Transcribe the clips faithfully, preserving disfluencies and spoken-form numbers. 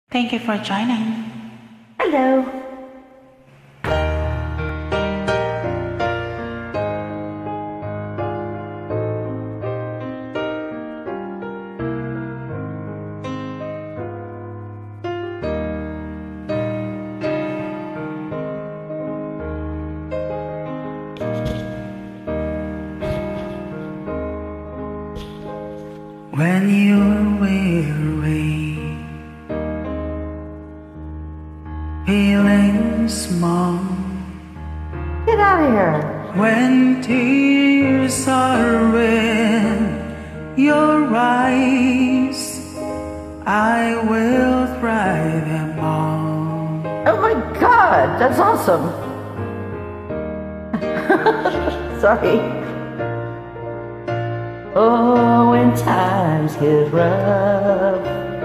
Thank you for joining. Hello. When you're weary, feeling small, Get out of here. when tears are in your eyes, I will dry them all. Oh my God, that's awesome. Sorry. Oh, when times get rough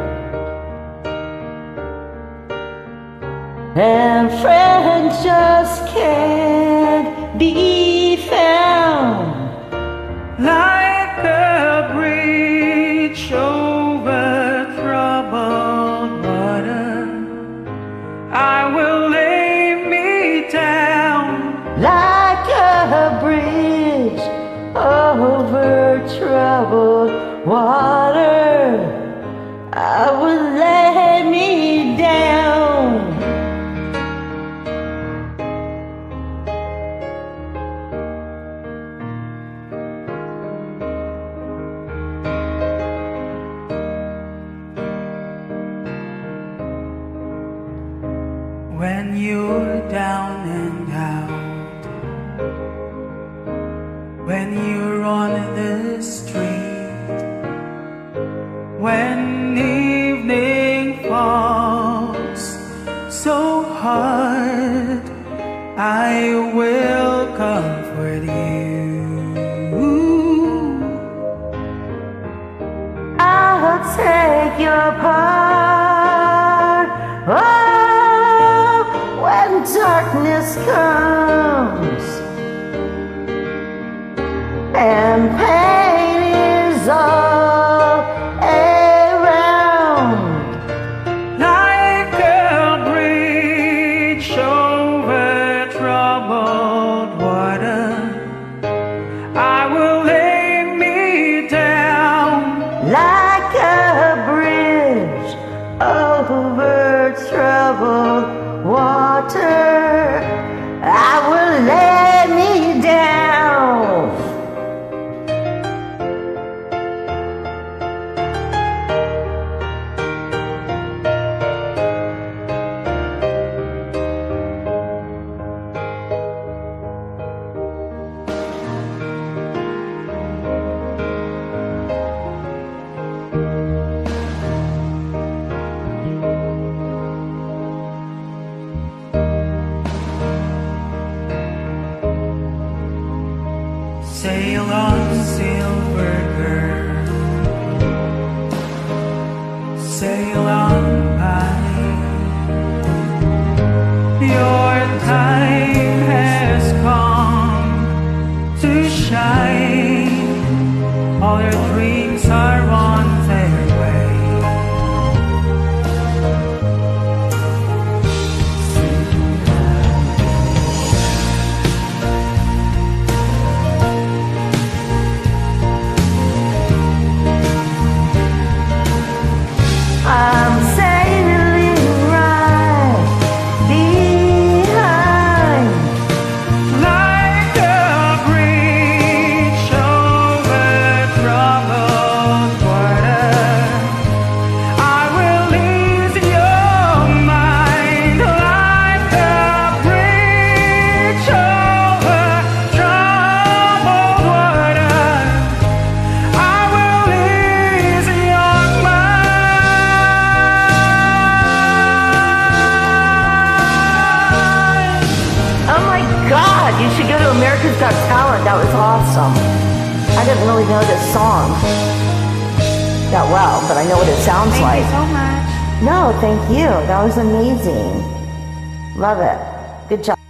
and friends just can't be found, Like a bridge over troubled water, I will lay me down. like a bridge over troubled water, I will lay me down. When you're down and out, when you're on the street, when evening falls so hard, I will comfort you. I'll take your part. Oh, when darkness comes and pain is all around, Like a bridge over troubled water, I will lay me down. like a bridge over troubled water, I will lay me down. Sail on, silver girl, sail on by. Your time has come to shine. All your dreams are on their way. I'm sailing right behind, Like a bridge over troubled water, I will ease your mind. Like a bridge over troubled water, I will ease your mind. Oh my God, you should go to America's Got Talent. That was awesome. I didn't really know this song that well, but I know what it sounds Thank like. you so much. No, thank you. That was amazing. Love it. Good job.